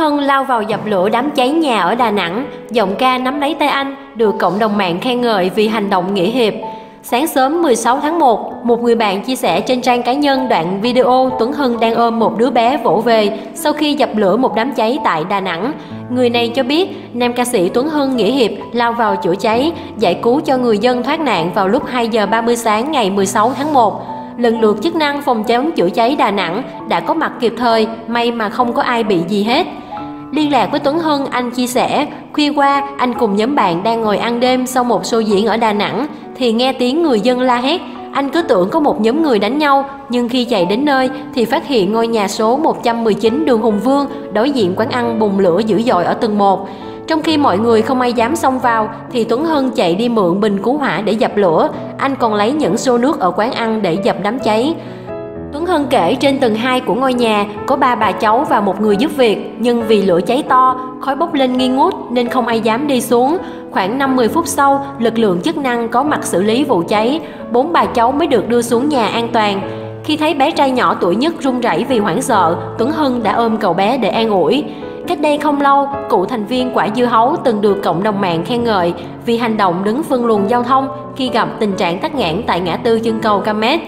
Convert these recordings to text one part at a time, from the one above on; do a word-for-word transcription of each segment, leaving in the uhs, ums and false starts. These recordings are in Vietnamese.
Hân lao vào dập lửa đám cháy nhà ở Đà Nẵng, giọng ca Nắm lấy tay anh được cộng đồng mạng khen ngợi vì hành động nghĩa hiệp. Sáng sớm mười sáu tháng một, một người bạn chia sẻ trên trang cá nhân đoạn video Tuấn Hân đang ôm một đứa bé vỗ về sau khi dập lửa một đám cháy tại Đà Nẵng. Người này cho biết nam ca sĩ Tuấn Hân nghĩa hiệp lao vào chữa cháy, giải cứu cho người dân thoát nạn vào lúc hai giờ ba mươi sáng ngày mười sáu tháng một. Lực lượng chức năng phòng chống chữa cháy Đà Nẵng đã có mặt kịp thời, may mà không có ai bị gì hết. Liên lạc với Tuấn Hân, anh chia sẻ, khuya qua anh cùng nhóm bạn đang ngồi ăn đêm sau một show diễn ở Đà Nẵng thì nghe tiếng người dân la hét. Anh cứ tưởng có một nhóm người đánh nhau, nhưng khi chạy đến nơi thì phát hiện ngôi nhà số một trăm mười chín đường Hùng Vương đối diện quán ăn bùng lửa dữ dội ở tầng một. Trong khi mọi người không ai dám xông vào thì Tuấn Hân chạy đi mượn bình cứu hỏa để dập lửa. Anh còn lấy những xô nước ở quán ăn để dập đám cháy. Tuấn Hân kể trên tầng hai của ngôi nhà có ba bà cháu và một người giúp việc, nhưng vì lửa cháy to, khói bốc lên nghi ngút nên không ai dám đi xuống. Khoảng năm mươi phút sau, lực lượng chức năng có mặt xử lý vụ cháy, bốn bà cháu mới được đưa xuống nhà an toàn. Khi thấy bé trai nhỏ tuổi nhất run rẩy vì hoảng sợ, Tuấn Hân đã ôm cậu bé để an ủi. Cách đây không lâu, cựu thành viên Quả Dưa Hấu từng được cộng đồng mạng khen ngợi vì hành động đứng phân luồng giao thông khi gặp tình trạng tắc nghẽn tại ngã tư chân cầu Cam Met.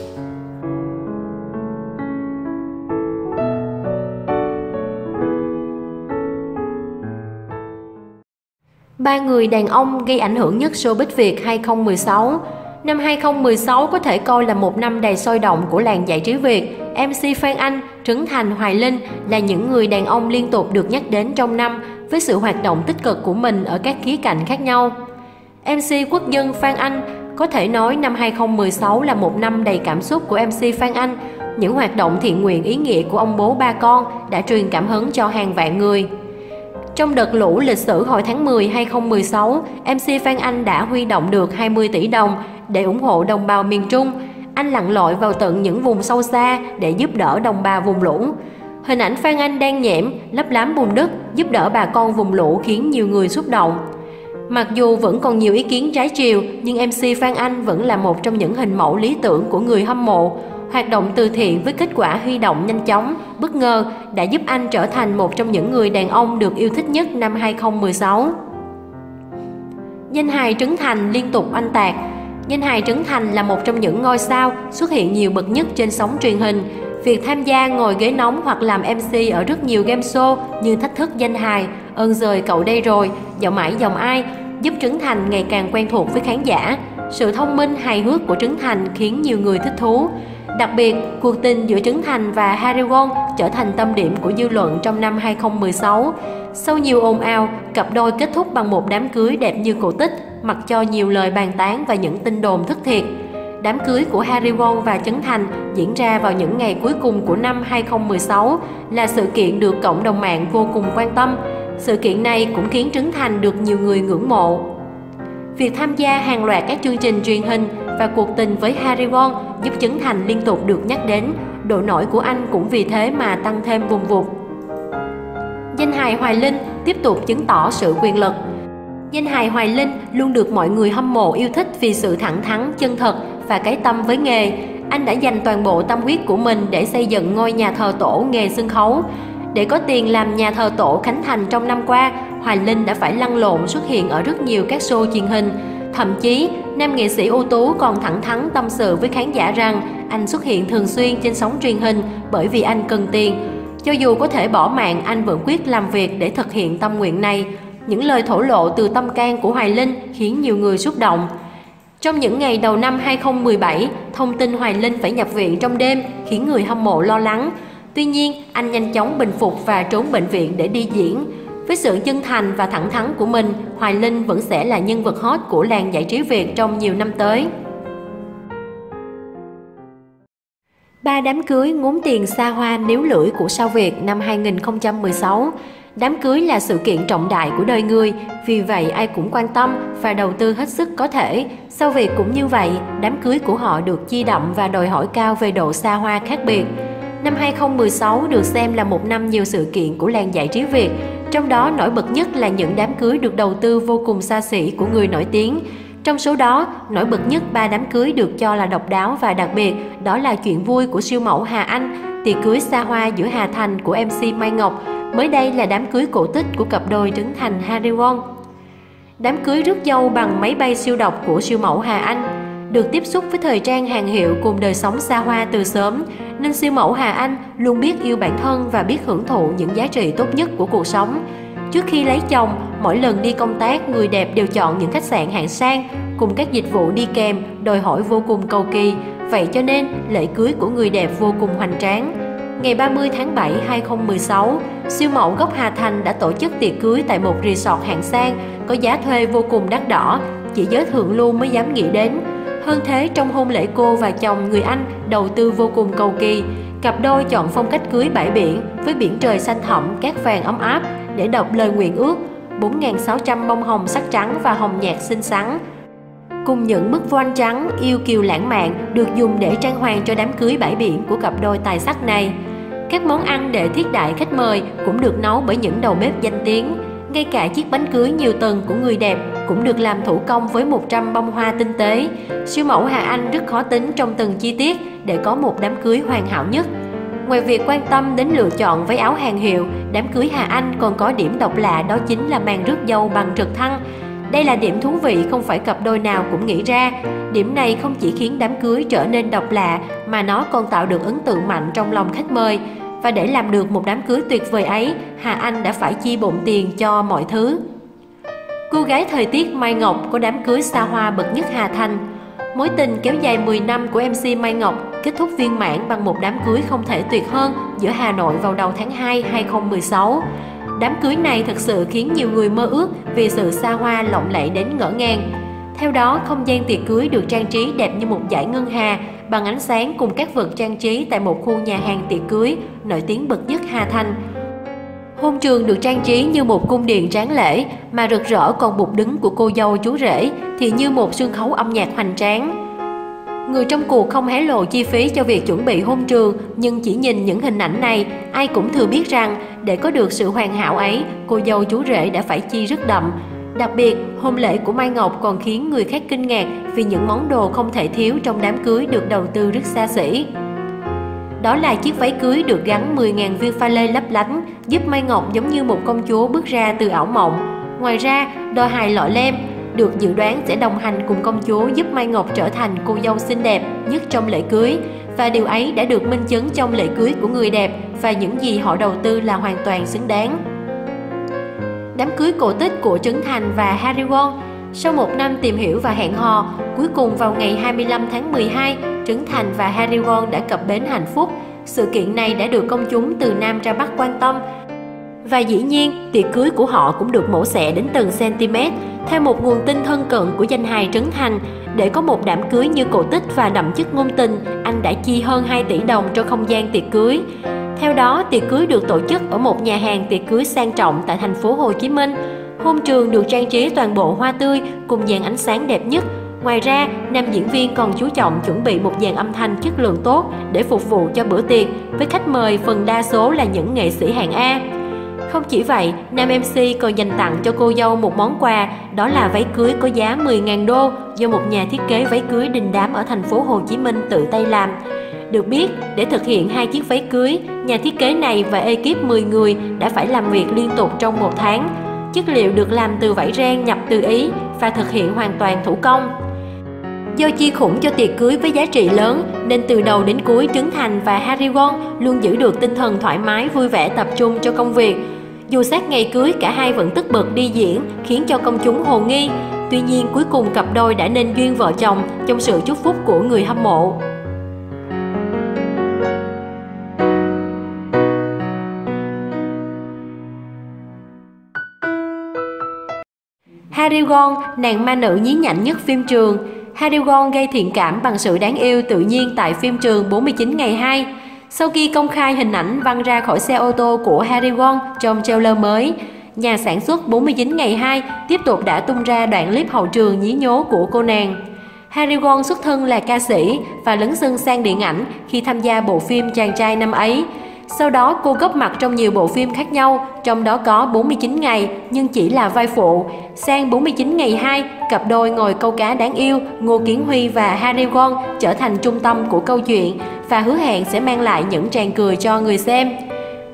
Ba người đàn ông gây ảnh hưởng nhất showbiz Việt hai không một sáu. Năm hai không một sáu có thể coi là một năm đầy sôi động của làng giải trí Việt. em xê Phan Anh, Trấn Thành, Hoài Linh là những người đàn ông liên tục được nhắc đến trong năm với sự hoạt động tích cực của mình ở các khía cạnh khác nhau. em xê quốc dân Phan Anh có thể nói năm hai không một sáu là một năm đầy cảm xúc của em xê Phan Anh. Những hoạt động thiện nguyện ý nghĩa của ông bố ba con đã truyền cảm hứng cho hàng vạn người. Trong đợt lũ lịch sử hồi tháng mười hai không một sáu, em xê Phan Anh đã huy động được hai mươi tỷ đồng để ủng hộ đồng bào miền Trung. Anh lặn lội vào tận những vùng sâu xa để giúp đỡ đồng bào vùng lũ. Hình ảnh Phan Anh đang nhẽm, lấp lám bùn đất, giúp đỡ bà con vùng lũ khiến nhiều người xúc động. Mặc dù vẫn còn nhiều ý kiến trái chiều, nhưng em xê Phan Anh vẫn là một trong những hình mẫu lý tưởng của người hâm mộ. Hoạt động từ thiện với kết quả huy động nhanh chóng, bất ngờ đã giúp anh trở thành một trong những người đàn ông được yêu thích nhất năm hai không một sáu. Danh hài Trấn Thành liên tục oanh tạc. Danh hài Trấn Thành là một trong những ngôi sao xuất hiện nhiều bậc nhất trên sóng truyền hình. Việc tham gia ngồi ghế nóng hoặc làm em xê ở rất nhiều game show như Thách thức danh hài, Ơn giời cậu đây rồi, Dạo mãi dòng ai giúp Trấn Thành ngày càng quen thuộc với khán giả. Sự thông minh hài hước của Trấn Thành khiến nhiều người thích thú. Đặc biệt, cuộc tình giữa Trấn Thành và Harry Won trở thành tâm điểm của dư luận trong năm hai không một sáu. Sau nhiều ồn ào, cặp đôi kết thúc bằng một đám cưới đẹp như cổ tích, mặc cho nhiều lời bàn tán và những tin đồn thất thiệt. Đám cưới của Harry Won và Trấn Thành diễn ra vào những ngày cuối cùng của năm hai không một sáu là sự kiện được cộng đồng mạng vô cùng quan tâm. Sự kiện này cũng khiến Trấn Thành được nhiều người ngưỡng mộ. Việc tham gia hàng loạt các chương trình truyền hình và cuộc tình với Harry Won giúp Trấn Thành liên tục được nhắc đến, độ nổi của anh cũng vì thế mà tăng thêm vùng vụt. Danh hài Hoài Linh tiếp tục chứng tỏ sự quyền lực. Danh hài Hoài Linh luôn được mọi người hâm mộ yêu thích vì sự thẳng thắn, chân thật và cái tâm với nghề. Anh đã dành toàn bộ tâm huyết của mình để xây dựng ngôi nhà thờ tổ nghề sân khấu. Để có tiền làm nhà thờ tổ khánh thành trong năm qua, Hoài Linh đã phải lăn lộn xuất hiện ở rất nhiều các show truyền hình. Thậm chí, nam nghệ sĩ ưu tú còn thẳng thắn tâm sự với khán giả rằng anh xuất hiện thường xuyên trên sóng truyền hình bởi vì anh cần tiền. Cho dù có thể bỏ mạng, anh vẫn quyết làm việc để thực hiện tâm nguyện này. Những lời thổ lộ từ tâm can của Hoài Linh khiến nhiều người xúc động. Trong những ngày đầu năm hai không một bảy, thông tin Hoài Linh phải nhập viện trong đêm khiến người hâm mộ lo lắng. Tuy nhiên, anh nhanh chóng bình phục và trốn bệnh viện để đi diễn. Với sự chân thành và thẳng thắn của mình, Hoài Linh vẫn sẽ là nhân vật hot của làng giải trí Việt trong nhiều năm tới. Ba đám cưới ngốn tiền xa hoa níu lưỡi của sao Việt năm hai không một sáu. Đám cưới là sự kiện trọng đại của đời người, vì vậy ai cũng quan tâm và đầu tư hết sức có thể. Sao Việt cũng như vậy, đám cưới của họ được chia đậm và đòi hỏi cao về độ xa hoa khác biệt. Năm hai không một sáu được xem là một năm nhiều sự kiện của làng giải trí Việt, trong đó nổi bật nhất là những đám cưới được đầu tư vô cùng xa xỉ của người nổi tiếng. Trong số đó, nổi bật nhất ba đám cưới được cho là độc đáo và đặc biệt, đó là Chuyện vui của siêu mẫu Hà Anh, tiệc cưới xa hoa giữa Hà Thành của em xê Mai Ngọc Mới đây là đám cưới cổ tích của cặp đôi Trấn Thành Harry Won. Đám cưới rước dâu bằng máy bay siêu độc của siêu mẫu Hà Anh. Được tiếp xúc với thời trang hàng hiệu cùng đời sống xa hoa từ sớm, nên siêu mẫu Hà Anh luôn biết yêu bản thân và biết hưởng thụ những giá trị tốt nhất của cuộc sống. Trước khi lấy chồng, mỗi lần đi công tác, người đẹp đều chọn những khách sạn hạng sang, cùng các dịch vụ đi kèm, đòi hỏi vô cùng cầu kỳ. Vậy cho nên, lễ cưới của người đẹp vô cùng hoành tráng. Ngày ba mươi tháng bảy năm hai nghìn không trăm mười sáu, siêu mẫu gốc Hà Thành đã tổ chức tiệc cưới tại một resort hạng sang, có giá thuê vô cùng đắt đỏ, chỉ giới thượng lưu mới dám nghĩ đến. Hơn thế, trong hôn lễ cô và chồng người Anh đầu tư vô cùng cầu kỳ. Cặp đôi chọn phong cách cưới bãi biển với biển trời xanh thẳm, cát vàng ấm áp để đọc lời nguyện ước, bốn nghìn sáu trăm bông hồng sắc trắng và hồng nhạt xinh xắn. Cùng những bức voan trắng yêu kiều lãng mạn được dùng để trang hoàng cho đám cưới bãi biển của cặp đôi tài sắc này. Các món ăn để thiết đãi khách mời cũng được nấu bởi những đầu bếp danh tiếng. Ngay cả chiếc bánh cưới nhiều tầng của người đẹp cũng được làm thủ công với một trăm bông hoa tinh tế. Siêu mẫu Hà Anh rất khó tính trong từng chi tiết để có một đám cưới hoàn hảo nhất. Ngoài việc quan tâm đến lựa chọn váy áo hàng hiệu, đám cưới Hà Anh còn có điểm độc lạ, đó chính là màn rước dâu bằng trực thăng. Đây là điểm thú vị không phải cặp đôi nào cũng nghĩ ra. Điểm này không chỉ khiến đám cưới trở nên độc lạ mà nó còn tạo được ấn tượng mạnh trong lòng khách mời. Và để làm được một đám cưới tuyệt vời ấy, Hà Anh đã phải chi bộn tiền cho mọi thứ. Cô gái thời tiết Mai Ngọc có đám cưới xa hoa bậc nhất Hà Thành. Mối tình kéo dài mười năm của em xê Mai Ngọc kết thúc viên mãn bằng một đám cưới không thể tuyệt hơn giữa Hà Nội vào đầu tháng hai năm hai nghìn không trăm mười sáu. Đám cưới này thực sự khiến nhiều người mơ ước vì sự xa hoa lộng lẫy đến ngỡ ngàng. Theo đó, không gian tiệc cưới được trang trí đẹp như một dải ngân hà bằng ánh sáng cùng các vật trang trí tại một khu nhà hàng tiệc cưới nổi tiếng bậc nhất Hà Thành. Hôn trường được trang trí như một cung điện tráng lễ, mà rực rỡ còn bục đứng của cô dâu chú rể thì như một sân khấu âm nhạc hoành tráng. Người trong cuộc không hé lộ chi phí cho việc chuẩn bị hôn trường, nhưng chỉ nhìn những hình ảnh này, ai cũng thừa biết rằng để có được sự hoàn hảo ấy, cô dâu chú rể đã phải chi rất đậm. Đặc biệt, hôn lễ của Mai Ngọc còn khiến người khác kinh ngạc vì những món đồ không thể thiếu trong đám cưới được đầu tư rất xa xỉ. Đó là chiếc váy cưới được gắn mười nghìn viên pha lê lấp lánh, giúp Mai Ngọc giống như một công chúa bước ra từ ảo mộng. Ngoài ra, đôi hài lọ lem được dự đoán sẽ đồng hành cùng công chúa giúp Mai Ngọc trở thành cô dâu xinh đẹp nhất trong lễ cưới. Và điều ấy đã được minh chứng trong lễ cưới của người đẹp, và những gì họ đầu tư là hoàn toàn xứng đáng. Đám cưới cổ tích của Trấn Thành và Harry Won. Sau một năm tìm hiểu và hẹn hò, cuối cùng vào ngày hai mươi lăm tháng mười hai, Trấn Thành và Harry Won đã cập bến hạnh phúc. Sự kiện này đã được công chúng từ Nam ra Bắc quan tâm. Và dĩ nhiên, tiệc cưới của họ cũng được mổ xẻ đến từng cm. Theo một nguồn tin thân cận của danh hài Trấn Thành, để có một đám cưới như cổ tích và đậm chất ngôn tình, anh đã chi hơn hai tỷ đồng cho không gian tiệc cưới. Theo đó, tiệc cưới được tổ chức ở một nhà hàng tiệc cưới sang trọng tại thành phố Hồ Chí Minh. Hôn trường được trang trí toàn bộ hoa tươi cùng dàn ánh sáng đẹp nhất. Ngoài ra, nam diễn viên còn chú trọng chuẩn bị một dàn âm thanh chất lượng tốt để phục vụ cho bữa tiệc, với khách mời phần đa số là những nghệ sĩ hạng A. Không chỉ vậy, nam em xê còn dành tặng cho cô dâu một món quà, đó là váy cưới có giá mười nghìn đô do một nhà thiết kế váy cưới đình đám ở thành phố Hồ Chí Minh tự tay làm. Được biết, để thực hiện hai chiếc váy cưới, nhà thiết kế này và ekip mười người đã phải làm việc liên tục trong một tháng. Chất liệu được làm từ vải ren nhập từ Ý và thực hiện hoàn toàn thủ công. Do chi khủng cho tiệc cưới với giá trị lớn, nên từ đầu đến cuối Trấn Thành và Harry Won luôn giữ được tinh thần thoải mái, vui vẻ, tập trung cho công việc. Dù sát ngày cưới, cả hai vẫn tất bật đi diễn, khiến cho công chúng hồ nghi. Tuy nhiên, cuối cùng cặp đôi đã nên duyên vợ chồng trong sự chúc phúc của người hâm mộ. Harry Won, nàng ma nữ nhí nhảnh nhất phim trường. Harry Won gây thiện cảm bằng sự đáng yêu tự nhiên tại phim trường bốn mươi chín ngày hai. Sau khi công khai hình ảnh văng ra khỏi xe ô tô của Harry Won trong trailer mới, nhà sản xuất bốn mươi chín ngày hai tiếp tục đã tung ra đoạn clip hậu trường nhí nhố của cô nàng. Harry Won xuất thân là ca sĩ và lấn sân sang điện ảnh khi tham gia bộ phim Chàng trai năm ấy. Sau đó cô góp mặt trong nhiều bộ phim khác nhau, trong đó có bốn mươi chín ngày nhưng chỉ là vai phụ. Sang bốn mươi chín ngày hai, cặp đôi ngồi câu cá đáng yêu Ngô Kiến Huy và Harry Won trở thành trung tâm của câu chuyện và hứa hẹn sẽ mang lại những tràng cười cho người xem.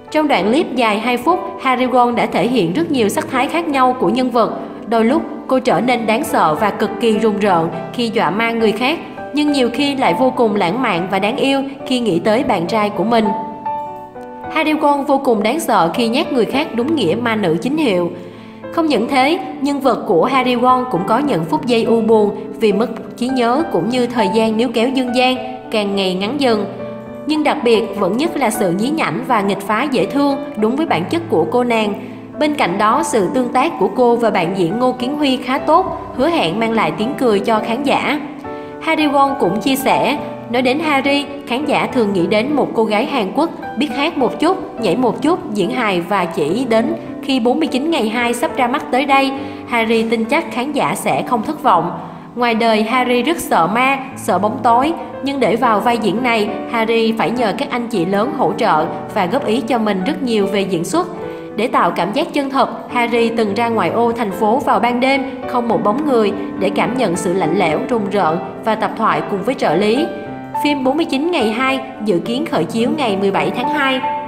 Trong đoạn clip dài hai phút, Harry Won đã thể hiện rất nhiều sắc thái khác nhau của nhân vật. Đôi lúc, cô trở nên đáng sợ và cực kỳ rùng rợn khi dọa ma người khác, nhưng nhiều khi lại vô cùng lãng mạn và đáng yêu khi nghĩ tới bạn trai của mình. Harry Won vô cùng đáng sợ khi nhát người khác đúng nghĩa ma nữ chính hiệu. Không những thế, nhân vật của Harry Won cũng có những phút giây u buồn vì mất trí nhớ cũng như thời gian níu kéo dương gian càng ngày ngắn dần. Nhưng đặc biệt vẫn nhất là sự nhí nhảnh và nghịch phá dễ thương đúng với bản chất của cô nàng. Bên cạnh đó, sự tương tác của cô và bạn diễn Ngô Kiến Huy khá tốt, hứa hẹn mang lại tiếng cười cho khán giả. Harry Won cũng chia sẻ, nói đến Harry, khán giả thường nghĩ đến một cô gái Hàn Quốc biết hát một chút, nhảy một chút, diễn hài và chỉ đến khi bốn mươi chín ngày hai sắp ra mắt tới đây, Harry tin chắc khán giả sẽ không thất vọng. Ngoài đời, Harry rất sợ ma, sợ bóng tối, nhưng để vào vai diễn này, Harry phải nhờ các anh chị lớn hỗ trợ và góp ý cho mình rất nhiều về diễn xuất. Để tạo cảm giác chân thật, Harry từng ra ngoại ô thành phố vào ban đêm, không một bóng người, để cảm nhận sự lạnh lẽo, rùng rợn và tập thoại cùng với trợ lý. Phim bốn mươi chín ngày hai dự kiến khởi chiếu ngày mười bảy tháng hai.